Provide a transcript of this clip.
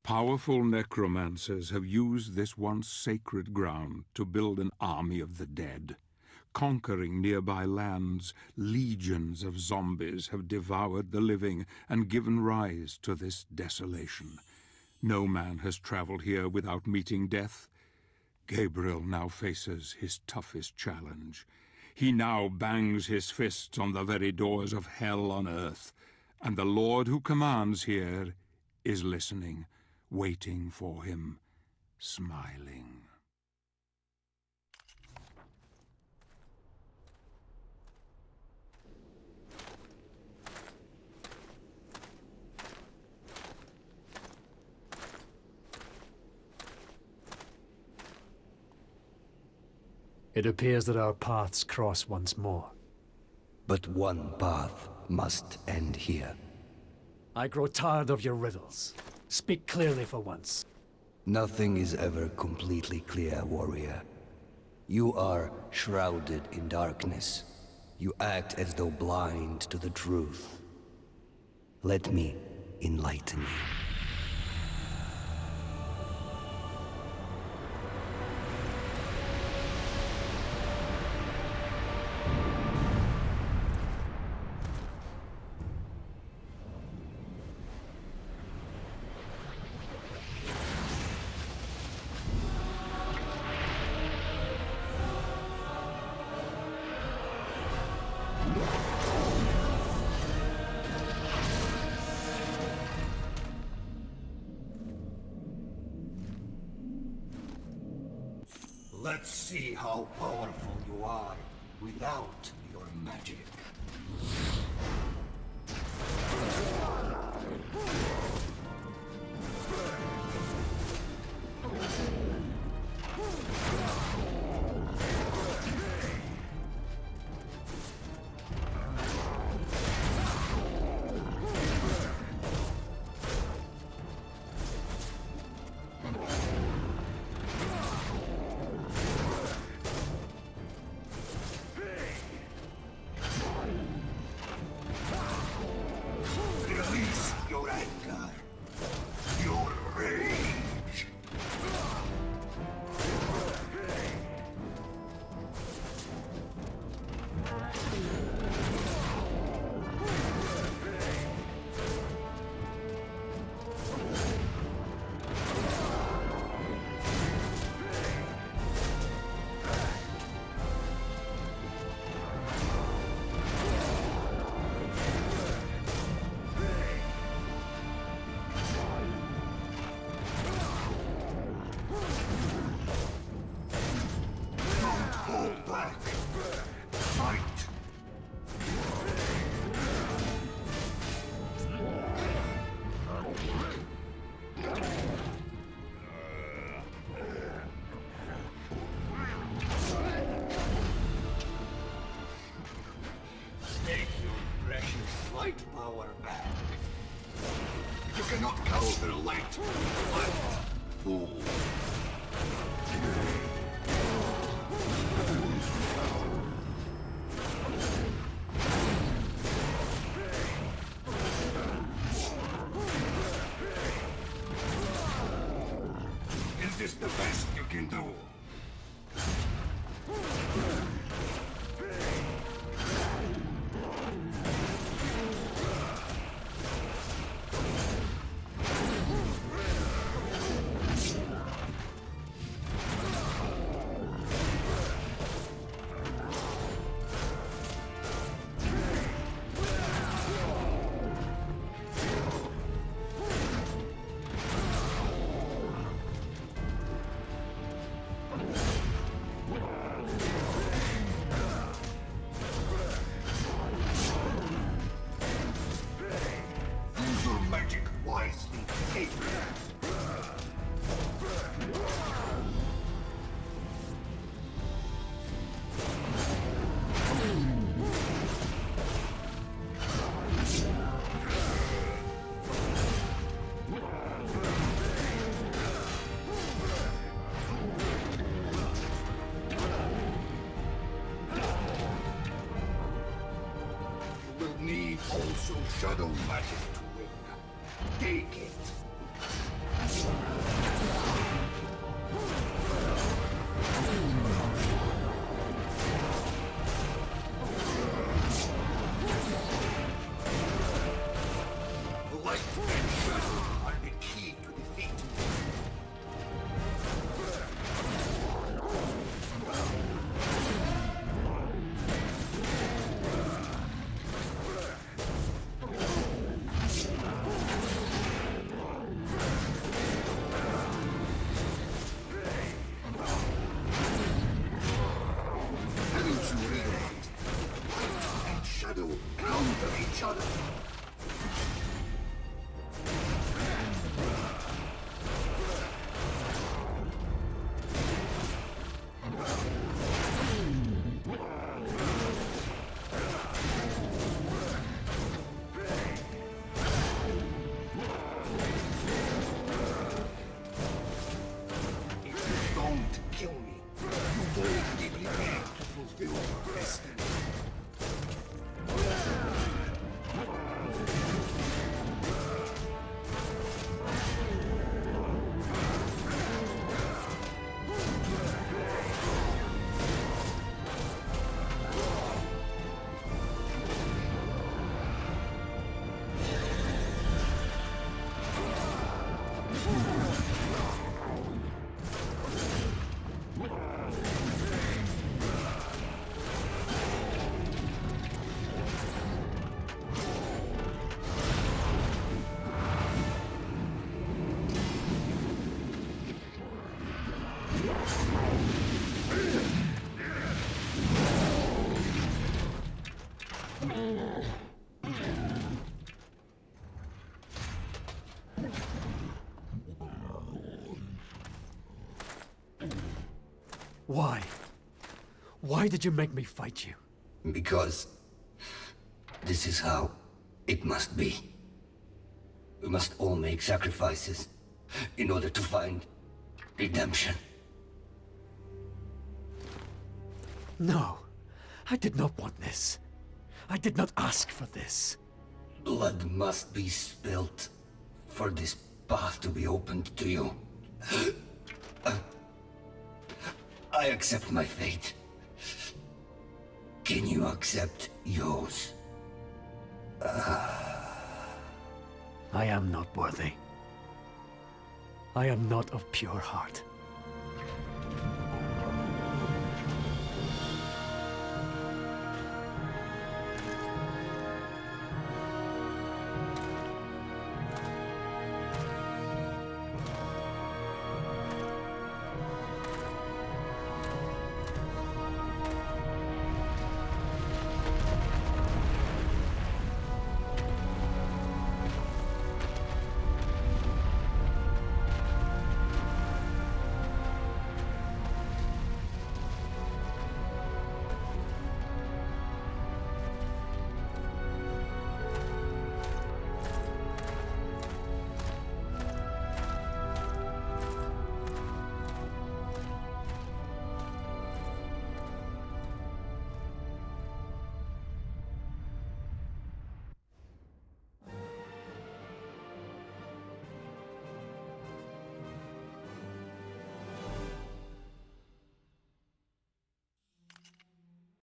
Powerful necromancers have used this once sacred ground to build an army of the dead. Conquering nearby lands, legions of zombies have devoured the living and given rise to this desolation. No man has traveled here without meeting death. Gabriel now faces his toughest challenge. He now bangs his fists on the very doors of hell on earth, and the Lord who commands here is listening, waiting for him, smiling. It appears that our paths cross once more. But one path must end here. I grow tired of your riddles. Speak clearly for once. Nothing is ever completely clear, warrior. You are shrouded in darkness. You act as though blind to the truth. Let me enlighten you. Let's see how powerful you are without your magic. You cannot counter light. Light, fool. Is this the best you can do? Also shadow magic to win. Take it. Why? Why did you make me fight you? Because this is how it must be. We must all make sacrifices in order to find redemption. No, I did not want this. I did not ask for this. Blood must be spilt for this path to be opened to you. I accept my fate. Can you accept yours? I am not worthy. I am not of pure heart.